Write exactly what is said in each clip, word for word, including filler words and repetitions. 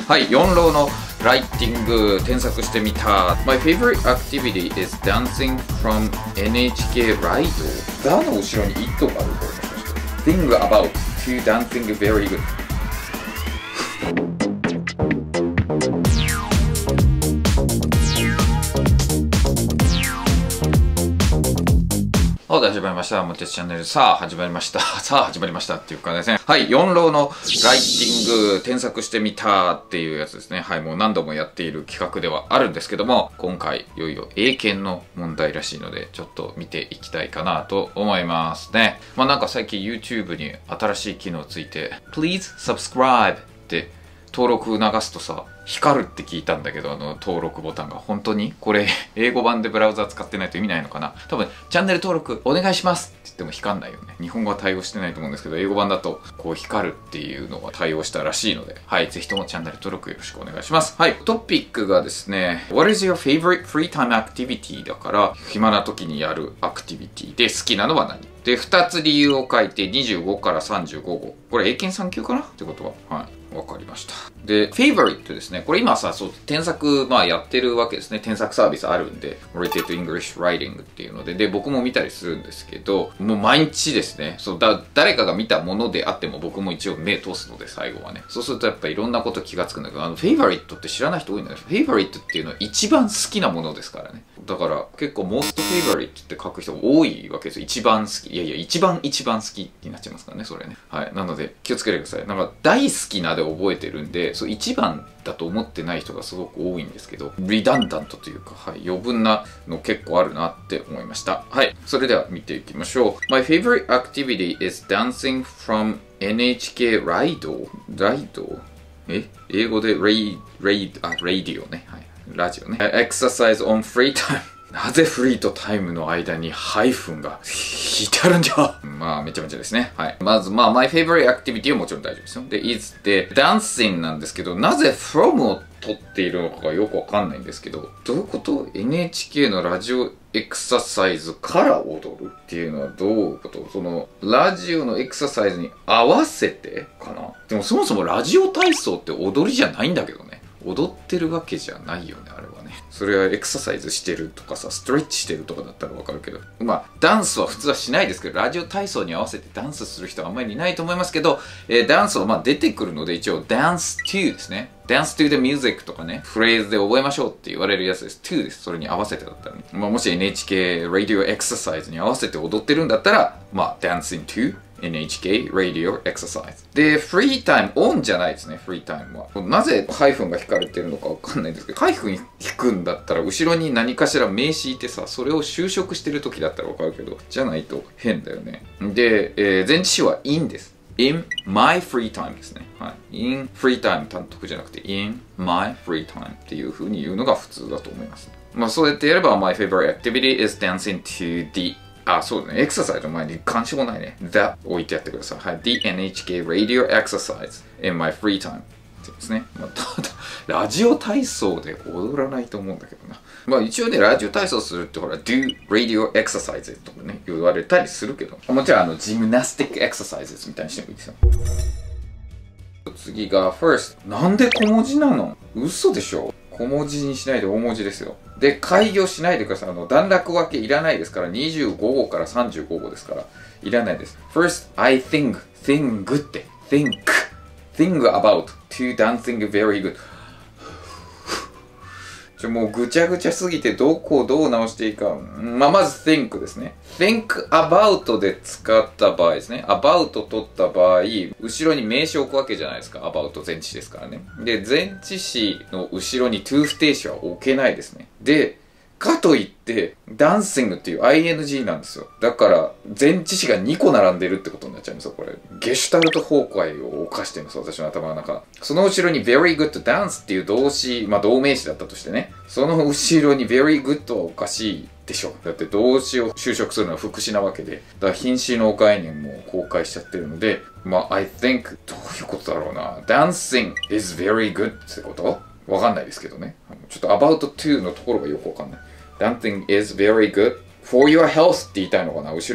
はい、よん浪のライティング添削してみた。My favorite activity is dancing from エヌエイチケー ライド。だの後ろに「it」があると思いました。Think about to dancing very good。はい、始まりました。モテツチャンネル。さあ、始まりました。さあ、始まりましたっていうかですね。はい、よん浪のライティング添削してみたっていうやつですね。はい、もう何度もやっている企画ではあるんですけども、今回、いよいよ英検の問題らしいので、ちょっと見ていきたいかなと思いますね。まあなんか最近 YouTube に新しい機能ついて、Please subscribe って登録流すとさ、光るって聞いたんだけど、あの登録ボタンが本当にこれ英語版でブラウザ使ってないと意味ないのかな。多分チャンネル登録お願いしますって言っても光んないよね。日本語は対応してないと思うんですけど、英語版だとこう光るっていうのが対応したらしいので、はい、ぜひともチャンネル登録よろしくお願いします。はい、トピックがですね、What is your favorite free time activity だから、暇な時にやるアクティビティで好きなのは何で、ふたつ理由を書いてにじゅうごからさんじゅうご号。これ英検さん級かなってことは、はい。わかりました。で、favorite ですね。これ今さ、そう、添削、まあやってるわけですね。添削サービスあるんで、Related to English Writing っていうので、で、僕も見たりするんですけど、もう毎日ですね。そう、だ、誰かが見たものであっても僕も一応目通すので、最後はね。そうするとやっぱいろんなこと気がつくんだけど、あの、favorite って知らない人多いんだけど、favorite っていうのは一番好きなものですからね。だから結構 most favorite って書く人多いわけですよ。一番好き。いやいや、一番一番好きになっちゃいますからね、それね。はい。なので気をつけてください。なんか大好きなで覚えてるんで、そう一番だと思ってない人がすごく多いんですけど、リダンダントというか、はい、余分なの結構あるなって思いました。はい。それでは見ていきましょう。My favorite activity is dancing from エヌエイチケー ライド。ライドえ英語でレイ、レイ、あ、ラディオね。はい。ラジオね。Exercise on free time。なぜフリーとタイムの間にハイフンが引いてあるんじゃ。まあ、めちゃめちゃですね。はい。まず、まあ、my favorite activity はもちろん大丈夫ですよ。で、is で、dancing なんですけど、なぜ from を取っているのかがよくわかんないんですけど、どういうこと？ エヌエイチケー のラジオエクササイズから踊るっていうのはどういうこと？その、ラジオのエクササイズに合わせてかな？でもそもそもラジオ体操って踊りじゃないんだけどね。踊ってるわけじゃないよね、あれはね。それはエクササイズしてるとかさ、ストレッチしてるとかだったらわかるけど。まあ、ダンスは普通はしないですけど、ラジオ体操に合わせてダンスする人はあんまりいないと思いますけど、えー、ダンスはまあ出てくるので、一応、dance to ですね。dance to the music とかね、フレーズで覚えましょうって言われるやつです。to です。それに合わせてだったらね。まあ、もし エヌエイチケー Radio Exercise に合わせて踊ってるんだったら、まあ、dancing toエヌエイチケー Radio Exercise。で、フリータイム、オンじゃないですね、フリータイムは。なぜハイフンが引かれてるのかわかんないんですけど、ハイフン引くんだったら、後ろに何かしら名詞いてさ、それを修飾してる時だったらわかるけど、じゃないと変だよね。で、えー、前置詞は in です。in my free time ですね。はい。in free time 単独じゃなくて in my free time っていう風に言うのが普通だと思います。まあそうやってやれば my favorite activity is dancing to the あ、そうだね。エクササイズの前に関心もないね。the 置いてやってください。はい。the エヌエイチケー radio exercise in my free time ってですね。まあ、ただ、ラジオ体操で踊らないと思うんだけどな。まあ一応ね、ラジオ体操するってほら、do radio exercises とかね、言われたりするけど、もちろんあの、ジムナスティックエクササイズみたいにしてもいいですよ。次が first。なんで小文字なの？嘘でしょ？小文字にしないで大文字ですよ。で、開業しないでください。あの、段落分けいらないですから、にじゅうご号からさんじゅうご号ですから、いらないです。first, I think, think って、think, think about, to dancing very good。ちょ、もうぐちゃぐちゃすぎてどこをどう直していいか。まあ、まず think ですね。think about で使った場合ですね。about 取った場合、後ろに名詞を置くわけじゃないですか。about 前置詞ですからね。で、前置詞の後ろに to 不定詞は置けないですね。で、かといって、ダンシングっていう アイエヌジー なんですよ。だから、前置詞がにこ並んでるってことになっちゃうんですよ、これ。ゲシュタルト崩壊を犯してるんです、私の頭の中。その後ろに very good dance っていう動詞、まあ動名詞だったとしてね。その後ろに very good はおかしいでしょ。だって動詞を修飾するのは副詞なわけで。だから品詞の概念も公開しちゃってるので、まあ、I think どういうことだろうな。dancing is very good ってことわかんないですけどね。ちょっと about to のところがよくわかんない。Dancing is very good for your health って言いたいのかな。後ろに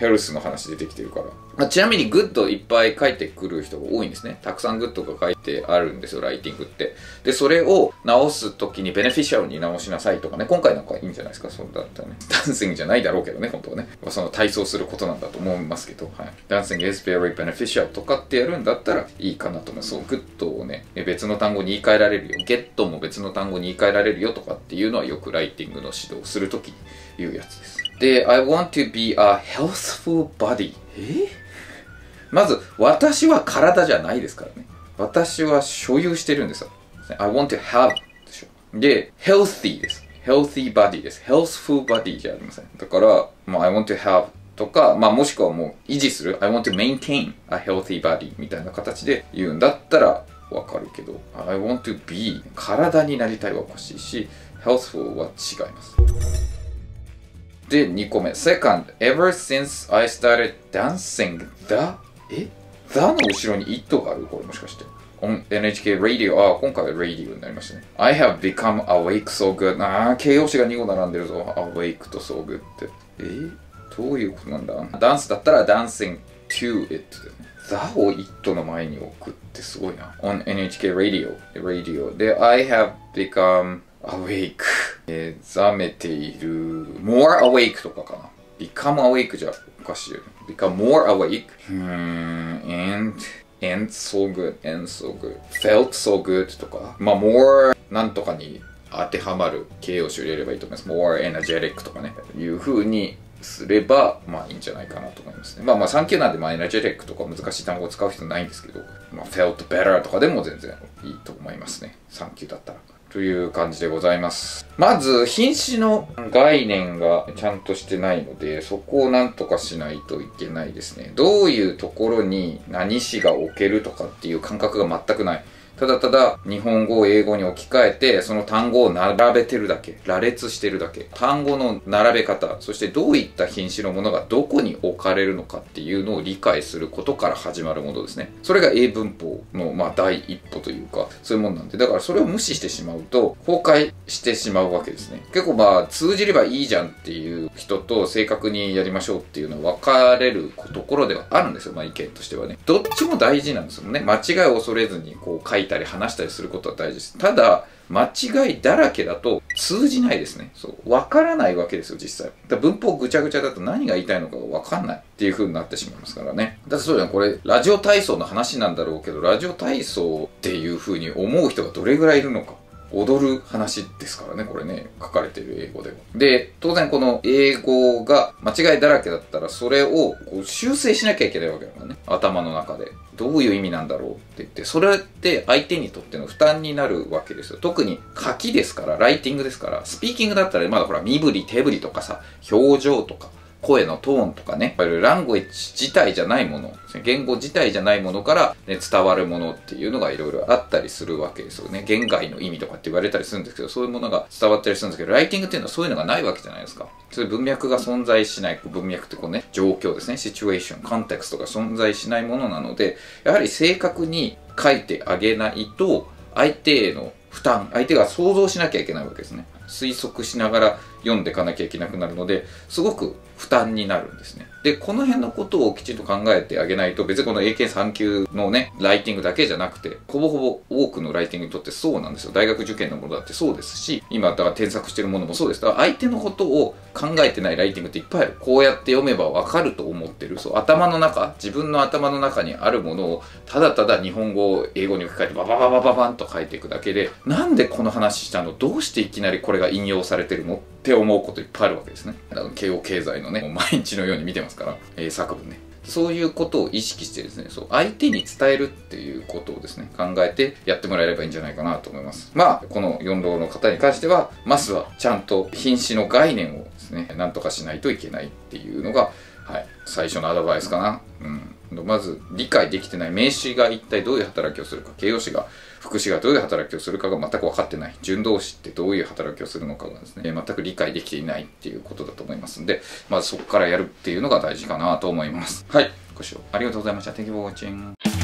ヘルスの話出てきてるから。まあ、ちなみにグッドいっぱい書いてくる人が多いんですね。たくさんグッドが書いてあるんですよ、ライティングって。で、それを直すときにベネフィシャルに直しなさいとかね、今回なんかいいんじゃないですか、そうだったらね。ダンシングじゃないだろうけどね、本当はね。その体操することなんだと思いますけど、はい。ダンシング is very beneficial とかってやるんだったらいいかなと思います。そう、グッドをね、別の単語に言い換えられるよ。ゲットも別の単語に言い換えられるよとかっていうのはよくライティングの指導をするときに言うやつです。で、I want to be a healthful body. えまず、私は体じゃないですからね。私は所有してるんですよ。I want to have でしょ。で、healthy です。healthy body です。healthful body じゃありません。だから、まあ、I want to have とか、まあ、もしくはもう維持する。I want to maintain a healthy body みたいな形で言うんだったらわかるけど、I want to be 体になりたいはおかしいし、healthful は違います。で、にこめ。Second, ever since I started dancing the え ?the の後ろに it があるこれもしかして。on エヌエイチケー Radio。あ、今回は Radio になりましたね。I have become awake so good。あー、形容詞がにこ並んでるぞ。awake と so good って。えどういうことなんだダンスだったら dancing to it ですね。the を it の前に置くってすごいな。on エヌエイチケー Radio。Radio で、I have become awake。えー、覚めている。more awake とかかな。become awake じゃおかしいよね。become more awake。うーん、and, and so good, and so good. felt so good とか。まあ、more なんとかに当てはまる形容詞を入れればいいと思います。more energetic とかね。いう風にすれば、まあいいんじゃないかなと思いますね。まあまあさん級なんで、まあ energetic とか難しい単語を使う必要ないんですけど、まあ felt better とかでも全然いいと思いますね。さん級だったら。という感じでございます。まず、品詞の概念がちゃんとしてないので、そこをなんとかしないといけないですね。どういうところに何詞が置けるとかっていう感覚が全くない。ただただ日本語を英語に置き換えてその単語を並べてるだけ、羅列してるだけ、単語の並べ方、そしてどういった品詞のものがどこに置かれるのかっていうのを理解することから始まるものですね。それが英文法のまあ第一歩というかそういうものなんで、だからそれを無視してしまうと崩壊してしまうわけですね。結構まあ通じればいいじゃんっていう人と正確にやりましょうっていうのは分かれるところではあるんですよ。まあ意見としてはね。どっちも大事なんですよね。間違いを恐れずにこう書いてたり話したりすることは大事です。ただ、間違いだらけだと通じないですね。そう。わからないわけですよ、実際。だ文法ぐちゃぐちゃだと何が言いたいのかわかんないっていう風になってしまいますからね。だってそうじゃん、これ、ラジオ体操の話なんだろうけど、ラジオ体操っていう風に思う人がどれぐらいいるのか。踊る話ですからね、これね、書かれている英語では。で、当然この英語が間違いだらけだったら、それをこう修正しなきゃいけないわけだからね。頭の中で。どういう意味なんだろうって言って、それって相手にとっての負担になるわけですよ。特に書きですから、ライティングですから、スピーキングだったらまだほら、身振り、手振りとかさ、表情とか、声のトーンとかね、いわゆるラングエッジ自体じゃないもの、言語自体じゃないものから、ね、伝わるものっていうのがいろいろあったりするわけですよね。言外の意味とかって言われたりするんですけど、そういうものが伝わったりするんですけど、ライティングっていうのはそういうのがないわけじゃないですか。そういう文脈が存在しない、文脈ってこうね、状況ですね、シチュエーション、コンテクストが存在しないものなので、やはり正確に書いてあげないと、相手への負担、相手が想像しなきゃいけないわけですね。推測しながら読んでいかなきゃいけなくなるので、すごく負担になるんですね。で、この辺のことをきちんと考えてあげないと、別にこの エーケーさん 級のね、ライティングだけじゃなくて、ほぼほぼ多くのライティングにとってそうなんですよ。大学受験のものだってそうですし、今だから添削してるものもそうです。だから相手のことを考えてないライティングっていっぱいある。こうやって読めばわかると思ってる。そう、頭の中、自分の頭の中にあるものを、ただただ日本語を英語に置き換えてババババババンと書いていくだけで、なんでこの話したの？どうしていきなりこれが引用されてるの？って思うこといっぱいあるわけですね。慶応経済のね、もう毎日のように見てますから、えー、作文ね。そういうことを意識してですね、そう、相手に伝えるっていうことをですね、考えてやってもらえればいいんじゃないかなと思います。まあ、このよん浪の方に関しては、まずはちゃんと品詞の概念をですね、なんとかしないといけないっていうのが、はい、最初のアドバイスかな。うん。まず、理解できてない名詞が一体どういう働きをするか、形容詞が、副詞がどういう働きをするかが全く分かってない。順動詞ってどういう働きをするのかがですね、全く理解できていないっていうことだと思いますんで、まずそこからやるっていうのが大事かなと思います。はい。ご視聴ありがとうございました。Thank you for watching.